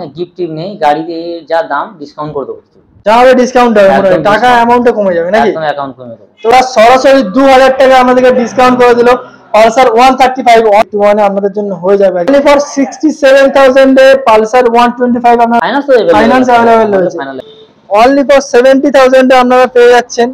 Gift টিপ নেই, গাড়িতে যা দাম ডিসকাউন্ট করে দেবো। যা হবে ডিসকাউন্ট হবে, মানে টাকা অ্যামাউন্টটা কমে যাবে নাকি? একদম অ্যাকাউন্ট কমে যাবে। তো সরাসরি 2000 টাকা আমাদেরকে ডিসকাউন্ট করে দিল। পালসার 135 121 আমাদের জন্য হয়ে যাবে only for 67000 এ পালসার 125 আপনারা ফাইনান্স अवेलेबल রয়েছে। only for 70000 এ আপনারা পেয়ে যাচ্ছেন,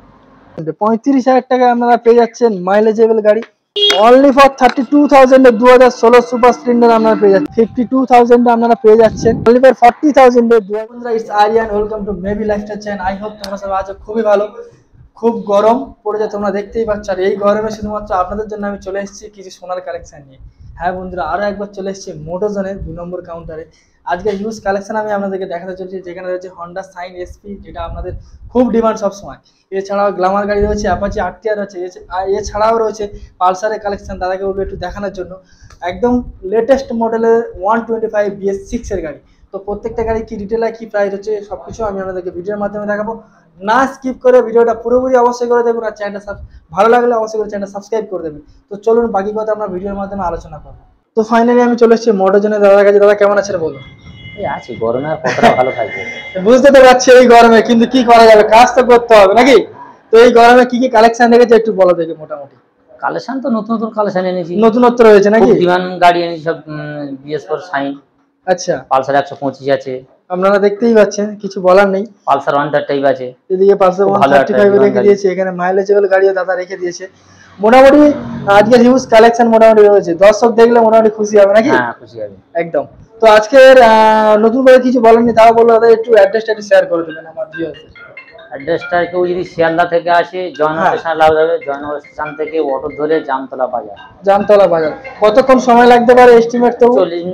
35000 টাকা আপনারা পেয়ে যাচ্ছেন মাইলেজেবল গাড়ি। only for 32000 এ 2016 সুপার স্প্লেন্ডার আপনারা পেয়ে যাচ্ছেন। 52000 এ আপনারা পেয়ে যাচ্ছেন only for 40000 এ। বন্ধুরা, it's Aryan, welcome to maybe lifestyle channel. I hope তোমরা সবাই আছো খুবই ভালো। খুব গরম পড়েছে, তোমরা দেখতেই পাচ্ছ, আর এই গরমে শুধুমাত্র আপনাদের জন্য আমি চলে এসেছি কিছু সোনার কালেকশন নিয়ে। হ্যাঁ বন্ধুরা, আরো একবার চলে এসেছি মোটোজনের 2 নম্বর কাউন্টারে। আজকে হিউজ কালেকশন আমি আপনাদেরকে দেখাতে চলছি, যেখানে রয়েছে হন্ডা সাইন এসপি, যেটা আপনাদের খুব ডিমান্ড সবসময়। এছাড়াও গ্ল্যামার গাড়ি রয়েছে, অ্যাপাচি আরটিআর রয়েছে, এছাড়াও রয়েছে পালসারের কালেকশন। দাদাকে বলবো একটু দেখানোর জন্য। একদম লেটেস্ট মডেলের 125 BS6 এর গাড়ি। তো প্রত্যেকটা গাড়ি কি ডিটেল কি প্রাইস হচ্ছে সবকিছু আমি আপনাদেরকে ভিডিওর মাধ্যমে দেখাবো। না স্কিপ করে ভিডিওটা পুরোপুরি অবশ্যই করে দেখুন, আর চ্যানেলটা ভালো লাগলে অবশ্যই করে চ্যানেলটা সাবস্ক্রাইব করে দেবেন। তো চলুন বাকি কথা আমরা ভিডিওর মাধ্যমে আলোচনা করবো। তো ফাইনালি আমি চলে এসেছি মোটোজনের দাদার কাছে। দাদা কেমন আছেন বলো? এই আছি, গরমে আর কতটা ভালো থাকবে বুঝতে তো পারছি এই গরমে, কিন্তু কি করা যাবে, কাজ তো করতে হবে নাকি? তো এই গরমে কি কি কালেকশন রেখেছে একটু বলো দেখি। মোটামুটি কালেকশন তো নতুন নতুন কালেকশন এনেছি, নতুনত্ব রয়েছে নাকি? ডিমান্ড গাড়ি এনেছি সব, BS4 সাইন। আচ্ছা, পালসার 125 আছে, আপনারা দেখতেই পাচ্ছেন, কিছু বলার নেই। পালসার 135 আছে, এদিকে পালসার 135 রেখে দিয়েছে, এখানে মাইলেজেবল গাড়িও দাদা রেখে দিয়েছে। মোটামুটি আজকে হিউজ কালেকশন মোটামুটি রয়েছে, দর্শক দেখলে মোটামুটি খুশি হবে নাকি? হ্যাঁ খুশি হবে একদম। তো আজকের নতুন করে কিছু বলার নেই, তাও বললো দাদা একটু অ্যাড্রেসটা একটু শেয়ার করে দেবেন আমার ভিউয়ারদের। অ্যাড্রেসটা কেউ যদি শিয়ালদা থেকে আসে জয়নগর স্টেশন লাগবে, জয়নগর স্টেশন থেকে অটো ধরে জামতলা বাজার। জামতলা বাজার কতক্ষণ সময় লাগতে পারে এস্টিমেট? তো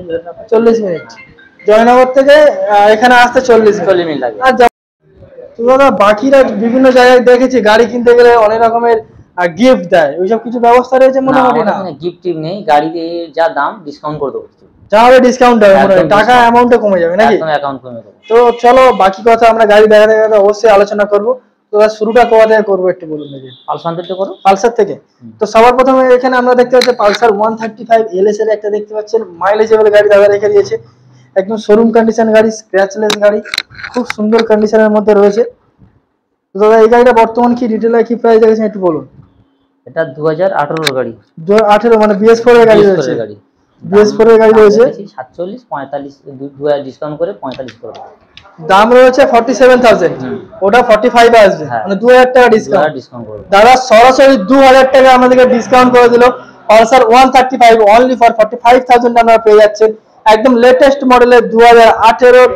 40 মিনিট জয়নগর থেকে এখানে আসতে 40 মিনিট লাগে। আর তো দাদা বাকিরা বিভিন্ন জায়গায় দেখেছি গাড়ি কিনতে গেলে অনেক রকমের গিফট দেয়, ওইসব কিছু ব্যবস্থা রয়েছে মোটামুটি? না, গিফট টিপ নেই, গাড়িতে যা দাম ডিসকাউন্ট করে দেবো। যা হবে ডিসকাউন্ট হবে, টাকা অ্যামাউন্টটা কমে যাবে নাকি? একদম অ্যাকাউন্ট কমে যাবে। তো চলো বাকি কথা আমরা গাড়ি দেখাতে দেখাতে অবশ্যই আলোচনা করব। তো শুরুটা কোথা থেকে করবো একটু বলুন দেখি। পালসার থেকে। তো সবার প্রথমে এখানে আমরা দেখতে পাচ্ছি পালসার 135 LS এর একটা দেখতে পাচ্ছেন মাইলেজেবল গাড়ি দাদা রেখে দিয়েছে। একদম শোরুম কন্ডিশন গাড়ি, স্ক্র্যাচলেস গাড়ি, খুব সুন্দর কন্ডিশনের মধ্যে রয়েছে। তো দাদা এই গাড়িটা বর্তমান কি ডিটেইলে কি প্রাইস আছে একটু বলুন। এটা 2018 গাড়ি, 2018 মানে BS4 এর গাড়ি রয়েছে। BS4 এর গাড়ি রয়েছে 47 45 2000 ডিসকাউন্ট করে 45 করে দাম রয়েছে 47000। ওটা 45 এ আসবে, মানে 2000 টাকা ডিসকাউন্ট করে দাদা সরাসরি 2000 টাকা আমাদেরকে ডিসকাউন্ট করে দিল। পালসার 135 only for 45000 আপনারা পেয়ে যাচ্ছেন। একদম লেটেস্ট মডেলের 2018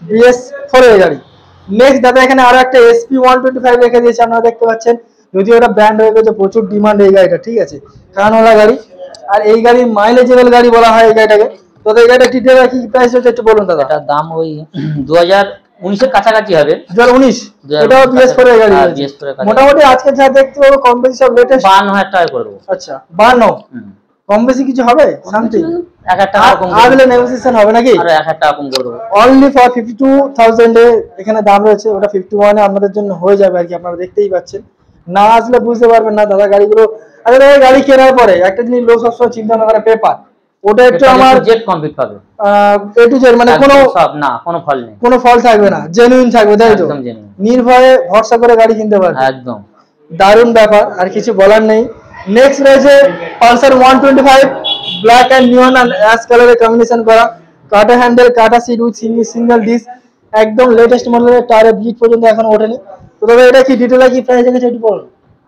BS4 এর গাড়ি। নেক্সট দাদা এখানে আরো একটা SP 125 রেখে দিয়েছে, আপনারা দেখতে পাচ্ছেন। যদিও এটা ব্র্যান্ড হয়ে গেছে, প্রচুর ডিমান্ড এই গাড়িটা, ঠিক আছে, কানওয়ালা গাড়ি। আর এই গাড়ি মাইলেজেবল গাড়ি বলা হয় এই গাড়িটাকে। তো এই গাড়িটা ডিটেইল কি প্রাইস হচ্ছে একটু বলুন দাদা। এটার দাম ওই 2019 এর কাছাকাছি হবে। 2019 এটাও BS4 এর গাড়ি আছে। মোটামুটি আজকে যা দেখতে পাবো কম বেশি সব লেটেস্ট 52000 টাকা করে দেবো। আচ্ছা 52 কম বেশি কিছু হবে সামথিং 1000 টাকা কম আগলে নেগোসিয়েশন হবে নাকি? আর 1000 টাকা কম করে দেবো। only for 52000 এ এখানে দাম রয়েছে, ওটা 51 এ আমাদের জন্য হয়ে যাবে আর কি। আপনারা দেখতেই পাচ্ছেন, না আসলে বুঝতে পারবেন না দাদা গাড়িগুলো। আরে দাদা গাড়ি কেনার পরে একটা জিনিস লোক সবসময় চিন্তা না করে পেপার, ওটা একটু আমার জেড কমপ্লিট পাবে। এ টু জেড মানে কোনো সব না, কোনো ফল নেই, কোনো ফল থাকবে না, জেনুইন থাকবে, তাই তো? একদম জেনুইন, নির্ভয়ে ভরসা করে গাড়ি কিনতে পারবে। একদম দারুণ ব্যাপার, আর কিছু বলার নেই। নেক্সট রয়েছে Pulsar 125 black and neon and ash কালারে কম্বিনেশন করা, কাটা হ্যান্ডেল, কাটা সিট উইথ সিঙ্গেল ডিস্ক, একদম লেটেস্ট মডেলের, টায়ারে বিট পর্যন্ত এখন ওঠেনি। তো দাদা এটা কি ডিটেইলে কি প্রাইস আছে একটু বলুন।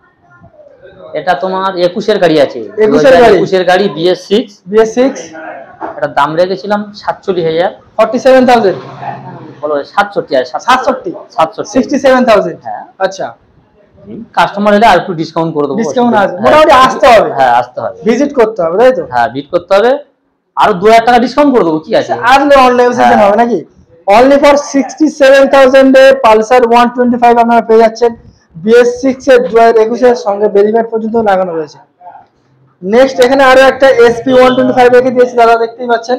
এটা তোমার 21 এর গাড়ি আছে, 21 এর গাড়ি BS6। এটা দাম রেখেছিলাম 47000, 47000 বলো 67 আর 67000। হ্যাঁ আচ্ছা, কাস্টমার এলে আর একটু ডিসকাউন্ট করে দেবো। ডিসকাউন্ট আছে, মোটামুটি আসতে হবে। হ্যাঁ আসতে হবে, ভিজিট করতে হবে, তাই তো? হ্যাঁ ভিজিট করতে হবে, আর 2000 টাকা ডিসকাউন্ট করে দেবো, কি আছে, আসলে অনলাইন সেশন হবে নাকি? only for 67000 এ পালসার 125 আপনারা পেয়ে যাচ্ছেন। BS6 এর 2021 এর সঙ্গে ভেরিফাইড পর্যন্ত লাগানো রয়েছে। নেক্সট এখানে আরো একটা SP 125 রেখে দিয়েছি দাদা, দেখতেই পাচ্ছেন।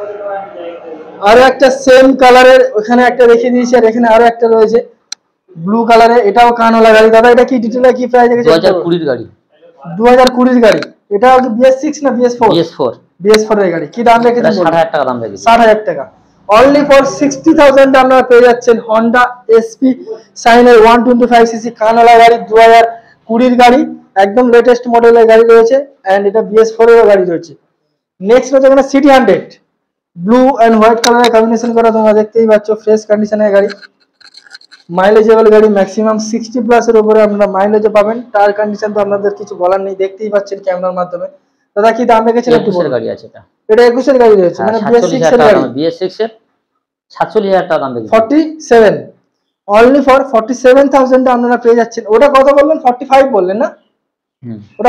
আরো একটা সেম কালারের ওখানে একটা রেখে দিয়েছি, আর এখানে আরো একটা রয়েছে ব্লু কালারে, এটাও কানওয়ালা গাড়ি। দাদা এটা কি ডিটেইলে কি প্রাইস আছে? 2020 এর গাড়ি, 2020 এর গাড়ি। এটাও কি BS6 না BS4? BS4 এর গাড়ি। কি দাম রেখেছেন? 60000 টাকা দাম রেখেছি। 60000 টাকা অনলি ফর 60,000 আপনারা পেয়ে যাচ্ছেন হন্ডা এসপি সাইনের 125 সিসি কানালা গাড়ি, 2020 গাড়ি, একদম লেটেস্ট মডেলের গাড়ি রয়েছে। এন্ড এটা BS4 এর গাড়ি রয়েছে। নেক্সট রয়েছে এখানে সিটি 100 ব্লু এন্ড হোয়াইট কালারের কম্বিনেশন করা, তোমরা দেখতেই পাচ্ছ ফ্রেশ কন্ডিশনের গাড়ি, মাইলেজেবল গাড়ি, ম্যাক্সিমাম 60 প্লাস এর উপরে আপনারা মাইলেজও পাবেন। টায়ার কন্ডিশন তো আপনাদের কিছু বলার নেই, দেখতেই পাচ্ছেন ক্যামেরার মাধ্যমে। দাদা কি দাম রেখেছেন একটু 21 এর গাড়ি আছে এটা। এটা 21 এর গাড়ি রয়েছে, মানে BS6 এর গাড়ি। BS6 এর 47,000 টাকা দাম রেখেছে। 47 অনলি ফর 47,000 এ আপনারা পেয়ে যাচ্ছেন। ওটা কত বললেন? 45 বললেন না? ওটা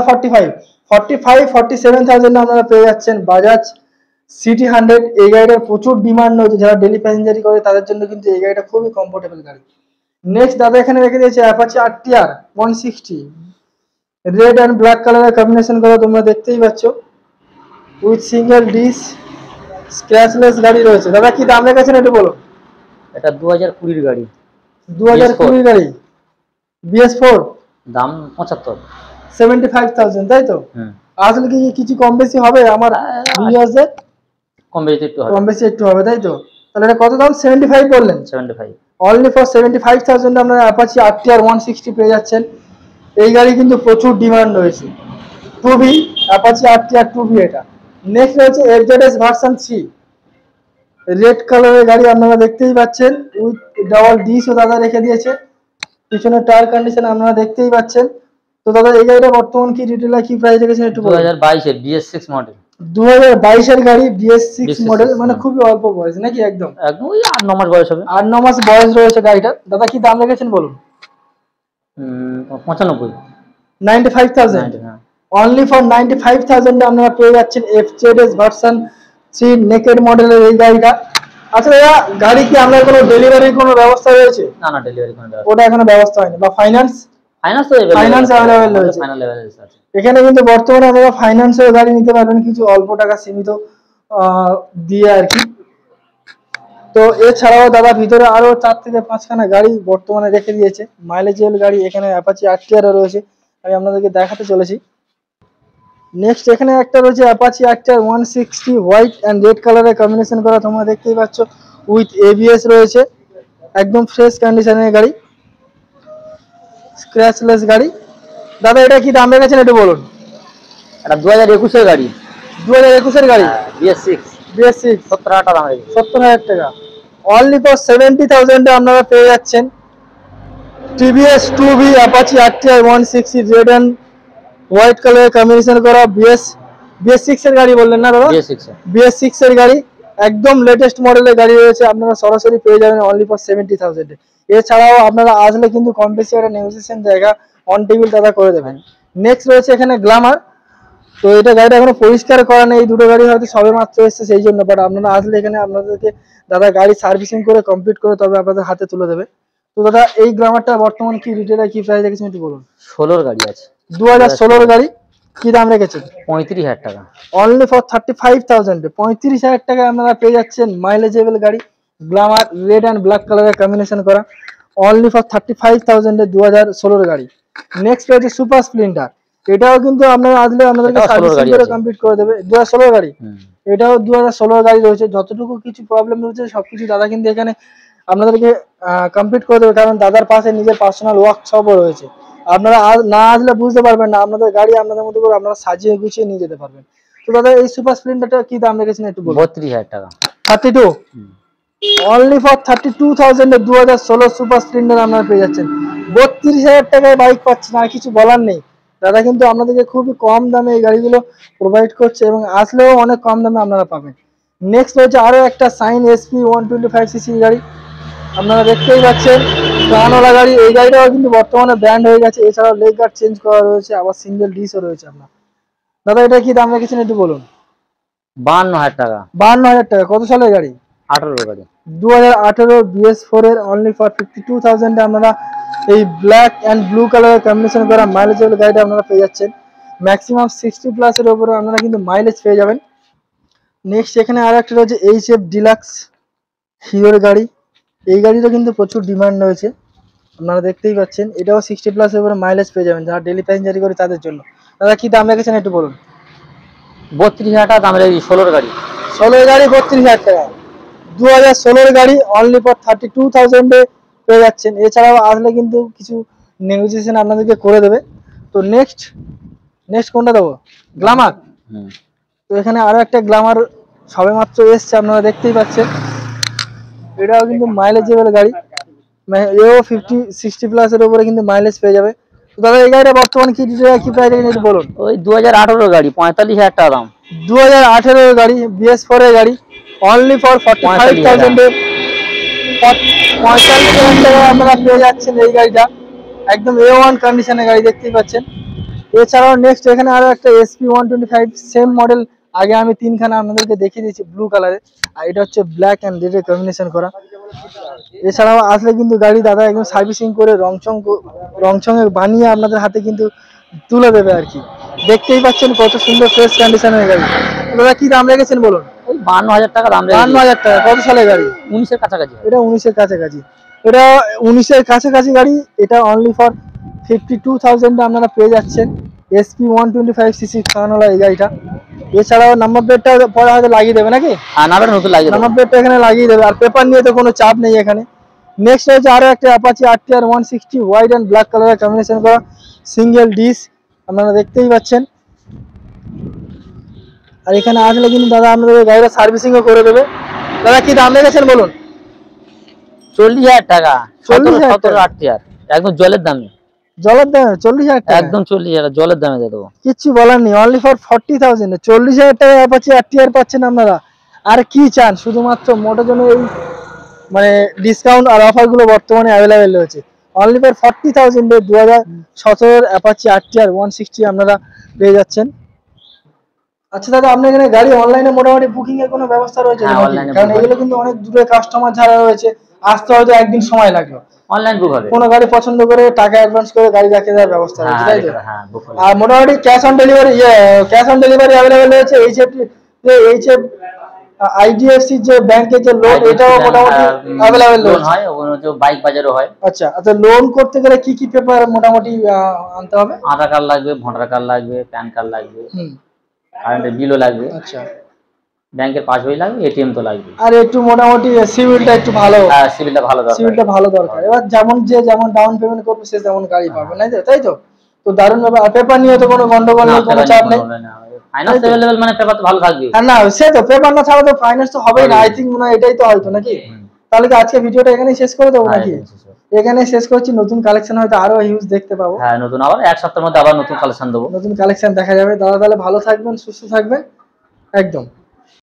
47,000 এ আপনারা পেয়ে যাচ্ছেন বাজাজ সিটি 100। এই গাড়িটার প্রচুর ডিমান্ড রয়েছে, যারা ডেলি প্যাসেঞ্জারি করে তাদের জন্য কিন্তু এই গাড়িটা খুবই কমফোর্টেবল গাড়ি। নেক্সট দাদা এখানে রেখে দিয়েছে Apache RTR 160 red and black কালারের কম্বিনেশন করা, তোমরা দেখতেই পাচ্ছ উইথ সিঙ্গেল ডিস স্ক্র্যাচলেস গাড়ি রয়েছে। দাদা কি দাম রেখেছেন একটু বলো। এটা 2020 গাড়ি, 2020 গাড়ি BS4, দাম 75, 75,000 তাই তো? আসলে কি কিছু কম বেশি হবে আমার ভিউয়ার্সদের? কম বেশি একটু হবে, কম বেশি একটু হবে তাই তো? তাহলে এটা কত দাম? 75 বললেন। 75 অনলি ফর 75,000 আপনারা অ্যাপাচি RTR 160 পেয়ে যাচ্ছেন। এই গাড়ি কিন্তু প্রচুর ডিমান্ড রয়েছে। 2B অ্যাপাচি RTR 2B এটা। নেক্সট রয়েছে FZS ভার্সন 3 রেড কালারের গাড়ি, আপনারা দেখতেই পাচ্ছেন উইথ ডাবল ডিসও দাদা রেখে দিয়েছে। পিছনে টায়ার কন্ডিশন আপনারা দেখতেই পাচ্ছেন। তো দাদা এই গাড়িটা বর্তমান কি রিটেলার কি প্রাইস রেখেছেন একটু বলুন। 2022 এর BS6 মডেল, 2022 এর গাড়ি BS6 মডেল, মানে খুবই অল্প বয়স নাকি? একদম একদম ওই 8-9 মাস বয়স হবে। 8-9 মাস বয়স রয়েছে গাড়িটা। দাদা কি দাম রেখেছেন বলুন। 95, 95,000 অনলি ফর 95,000 এ আপনারা পেয়ে যাচ্ছেন FZS ভার্সন 3 নেকেড মডেলের এই গাড়িটা। আচ্ছা দাদা গাড়ি কি আপনার কোনো ডেলিভারির কোনো ব্যবস্থা রয়েছে? না না, ডেলিভারি কোনো ব্যবস্থা, ওটা এখনো ব্যবস্থা হয়নি। বা ফাইন্যান্স? ফাইনান্স তো ফাইনান্স अवेलेबल রয়েছে, ফাইনাল লেভেলে আছে। এখানে কিন্তু বর্তমানে আপনারা ফাইন্যান্সের গাড়ি নিতে পারবেন কিছু অল্প টাকা সীমিত দিয়ে আর কি। তো এছাড়াও দাদা ভিতরে আরো 4 থেকে 5 খানা গাড়ি বর্তমানে রেখে দিয়েছে মাইলেজেবল গাড়ি। এখানে অ্যাপাচি RTR রয়েছে, আমি আপনাদেরকে দেখাতে চলেছি। নেক্সট এখানে একটা রয়েছে Apache RTR 160 white and red কালারের কম্বিনেশন করা, তোমরা দেখতেই পাচ্ছ উইথ ABS রয়েছে, একদম ফ্রেশ কন্ডিশনের গাড়ি, স্ক্র্যাচলেস গাড়ি। দাদা এটা কি দাম রেখেছেন একটু বলুন। এটা 2021 এর গাড়ি, 2021 এর গাড়ি BS6 70,000 টাকা দাম রেখেছে। 70,000 টাকা অনলি ফর 70,000 এ আপনারা পেয়ে যাচ্ছেন TVS 2B Apache RTR 160 red and white কালারের কম্বিনেশন করা BS6 এর গাড়ি বললেন না দাদা? BS6 এর গাড়ি, একদম লেটেস্ট মডেলের গাড়ি রয়েছে, আপনারা সরাসরি পেয়ে যাবেন অনলি ফর 70,000 এ। এছাড়াও আপনারা আসলে কিন্তু কম বেশি একটা নেগোসিয়েশন জায়গা অন টেবিল দাদা করে দেবেন। নেক্সট রয়েছে এখানে গ্ল্যামার। তো এটা গাড়িটা এখনো পরিষ্কার করা নেই, এই দুটো গাড়ি হয়তো সবে মাত্র এসেছে সেই জন্য, বাট আপনারা আসলে এখানে আপনাদেরকে দাদা গাড়ি সার্ভিসিং করে কমপ্লিট করে তবে আপনাদের হাতে তুলে দেবে। তো দাদা এই গ্ল্যামারটা বর্তমান কি রিটেলার কি প্রাইস রেখেছেন একটু বলুন। 16 গাড়ি আছে, 2016 এর গাড়ি, কি দাম রেখেছেন? 35,000 টাকা অনলি ফর 35,000 এ 35,000 টাকায় আপনারা পেয়ে যাচ্ছেন মাইলেজেবল গাড়ি গ্ল্যামার রেড এন্ড ব্ল্যাক কালারের কম্বিনেশন করা, অনলি ফর 35,000 এ 2016 এর গাড়ি। নেক্সট রয়েছে সুপার স্প্লেন্ডার, এটাও কিন্তু আপনারা আসলে আপনাদেরকে সার্ভিসিং করে কমপ্লিট করে দেবে। 2016 গাড়ি, এটাও 2016 গাড়ি রয়েছে। যতটুকু কিছু প্রবলেম রয়েছে সবকিছু দাদা কিন্তু এখানে আপনাদেরকে কমপ্লিট করে দেবে, কারণ দাদার পাশে নিজের পার্সোনাল ওয়ার্কশপও রয়েছে। আপনারা না আসলে বুঝতে পারবেন না, আপনাদের গাড়ি আপনাদের মতো করে আপনারা সাজিয়ে গুছিয়ে নিয়ে যেতে পারবেন। তো দাদা এই সুপার স্প্লেন্ডারটা কি দাম রেখেছেন একটু বলুন। 32,000 টাকা 32 অনলি ফর 32,000 এ 2016 সুপার স্প্লেন্ডার আপনারা পেয়ে যাচ্ছেন। 32,000 টাকায় বাইক পাচ্ছেন, আর কিছু বলার নেই। দাদা কিন্তু আপনাদেরকে খুবই কম দামে এই গাড়িগুলো প্রোভাইড করছে এবং আসলেও অনেক কম দামে আপনারা পাবেন। নেক্সট রয়েছে আরো একটা সাইন SP 125 সিসি গাড়ি, আপনারা দেখতেই পাচ্ছেন প্রাণওয়ালা গাড়ি। এই গাড়িটাও কিন্তু বর্তমানে ব্র্যান্ড হয়ে গেছে। এছাড়াও লেগ গার্ড চেঞ্জ করা রয়েছে, আবার সিঙ্গেল ডিসও রয়েছে আপনার। দাদা এটা কি দাম রেখেছেন একটু বলুন। 52,000 টাকা 52,000 টাকা কত সালের গাড়ি? 18 গাড়ি, 2018 BS4 এর অনলি ফর 52,000 এ আপনারা এই ব্ল্যাক এন্ড ব্লু কালারের কম্বিনেশন করা মাইলেজেবল গাড়িটা আপনারা পেয়ে যাচ্ছেন। ম্যাক্সিমাম 60 প্লাস এর উপরে আপনারা কিন্তু মাইলেজ পেয়ে যাবেন। নেক্সট এখানে আর একটা রয়েছে HF ডিলাক্স হিরোর গাড়ি, এই গাড়িটা কিন্তু প্রচুর ডিমান্ড রয়েছে, আপনারা দেখতেই পাচ্ছেন। এটাও 60 প্লাস এর উপরে মাইলেজ পেয়ে যাবেন যারা ডেলি প্যাসেঞ্জারি করে তাদের জন্য। দাদা কি দাম রেখেছেন একটু বলুন। 32,000 টাকা দাম রেখেছি 16 গাড়ি, 16 গাড়ি 32,000 টাকা 2016 গাড়ি অনলি ফর 32,000 এ পেয়ে যাচ্ছেন। এছাড়াও আসলে কিন্তু কিছু নেগোসিয়েশন আপনাদেরকে করে দেবে। তো নেক্সট কোনটা দেবো? গ্ল্যামার। তো এখানে আরো একটা গ্ল্যামার সবেমাত্র এসছে, আপনারা দেখতেই পাচ্ছেন। এটাও কিন্তু মাইলেজেবল গাড়ি, এও 50-60 প্লাস এর উপরে কিন্তু মাইলেজ পেয়ে যাবে। তো দাদা এই গাড়িটা বর্তমানে কি কি প্রাইস একটু বলুন। ওই 2018 গাড়ি, 45,000 টাকা দাম। 2018 গাড়ি, BS4 এর গাড়ি, অনলি ফর 45,000 এ 45,000 টাকায় আপনারা পেয়ে যাচ্ছেন এই গাড়িটা। একদম A1 কন্ডিশনের গাড়ি, দেখতেই পাচ্ছেন। এছাড়াও নেক্সট এখানে আরো একটা SP125 সেম মডেল, আগে আমি তিনখানা আপনাদেরকে দেখিয়ে দিয়েছি ব্লু কালারে, আর এটা হচ্ছে ব্ল্যাক অ্যান্ড রেড এর কম্বিনেশন করা। এছাড়াও আসলে কিন্তু গাড়ি দাদা একদম সার্ভিসিং করে রংচং বানিয়ে আপনাদের হাতে কিন্তু তুলে দেবে আর কি। দেখতেই পাচ্ছেন কত সুন্দর ফ্রেশ কন্ডিশনের গাড়ি। দাদা কি দাম রেখেছেন বলুন? ওই 52,000 টাকা দাম রেখেছি। 52,000 টাকা। কত সালের গাড়ি? 19 এর কাছাকাছি। এটা 19 এর কাছাকাছি। এটা 19 এর কাছাকাছি গাড়ি। এটা অনলি ফর 52,000 এ আপনারা পেয়ে যাচ্ছেন SP125cc খানাওয়ালা এই গাড়িটা। এছাড়াও নাম্বার প্লেটটা পরে হয়তো লাগিয়ে দেবে নাকি? হ্যাঁ, নাম্বার নতুন লাগিয়ে দেবো। নাম্বার প্লেটটা এখানে লাগিয়ে দেবে, আর পেপার নিয়ে তো কোনো চাপ নেই এখানে। নেক্সট হচ্ছে আরো একটা Apache RTR 160 white and black কালারের কম্বিনেশন করা সিঙ্গেল ডিস, আপনারা দেখতেই পাচ্ছেন। আর এখানে আসলে কিন্তু দাদা আপনাদের গাড়িটা সার্ভিসিংও করে দেবে। দাদা কি দাম রেখেছেন বলুন? 40,000 টাকা। 40,000 17 RTR একদম জলের দামে। জলের দামে 40,000 টাকা? একদম 40,000 জলের দামে দিয়ে দেবো। কিচ্ছু বলার নেই, অনলি ফর 40,000 এ 40,000 টাকা অ্যাপাচি RTR পাচ্ছেন আপনারা। আর কি চান? শুধুমাত্র মোটর জন্য এই মানে ডিসকাউন্ট আর অফার গুলো বর্তমানে অ্যাভেলেবেল রয়েছে। অনলি ফর 40,000 এ 2017 এর অ্যাপাচি RTR 160 আপনারা পেয়ে যাচ্ছেন। আচ্ছা দাদা, আপনার এখানে গাড়ি অনলাইনে মোটামুটি বুকিং এর কোনো ব্যবস্থা রয়েছে? হ্যাঁ, নাকি? অনলাইনে কারণ এগুলো কিন্তু অনেক দূরে কাস্টমার যারা রয়েছে, আসতে হয়তো একদিন সময় লাগলো। অনলাইন বুক হবে। কোনো গাড়ি পছন্দ করে টাকা অ্যাডভান্স করে গাড়ি রাখে দেওয়ার ব্যবস্থা রয়েছে, তাই তো? হ্যাঁ, বুক হবে। আর মোটামুটি ক্যাশ অন ডেলিভারি অ্যাভেলেবেল রয়েছে। এইচএফ IDFC যে ব্যাংকের যে লোন, এটাও মোটামুটি অ্যাভেলেবেল লোন রয়েছে। হয়, ওখানে যে বাইক বাজারও হয়। আচ্ছা আচ্ছা, লোন করতে গেলে কি কি পেপার মোটামুটি আনতে হবে? আধার কার্ড লাগবে, ভোটার কার্ড লাগবে, প্যান কার্ড লাগবে, কারেন্টের বিলও লাগবে। আচ্ছা, ব্যাংকের পাসবই লাগবে, এটিএম তো লাগবে। আর একটু মোটামুটি সিভিলটা একটু ভালো। হ্যাঁ, সিভিলটা ভালো দরকার। সিভিলটা ভালো দরকার। এবার যেমন ডাউন পেমেন্ট করবে সে তেমন গাড়ি পাবে, তাই তো? তো দারুণ ব্যাপার। আর পেপার নিয়ে তো কোনো গন্ডগোল নেই, কোনো চাপ নেই। ফাইনান্স अवेलेबल মানে পেপার তো ভালো থাকবে। আর না, সে তো পেপার না ছাড়া তো ফাইন্যান্স তো হবেই না। আই থিংক মনে হয় এটাই তো হয়তো নাকি? তাহলে কি আজকে ভিডিওটা এখানেই শেষ করে দেবো নাকি? এখানে শেষ করছি। নতুন কালেকশন হয়তো আরো হিউজ দেখতে পাবো। হ্যাঁ, নতুন আবার এক সপ্তাহের মধ্যে আবার নতুন কালেকশন দেবো। নতুন কালেকশন দেখা যাবে। দাদা তাহলে ভালো থাকবেন, সুস্থ থাকবেন একদম।